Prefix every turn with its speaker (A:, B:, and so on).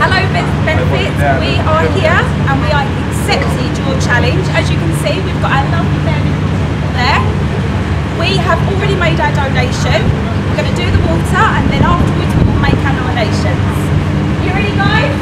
A: Hello Benefits, we are here and we are accepted your challenge. As you can see, we've got our lovely bareMinerals there. We have already made our donation. We're going to do the water and then afterwards we will make our nominations. You ready guys?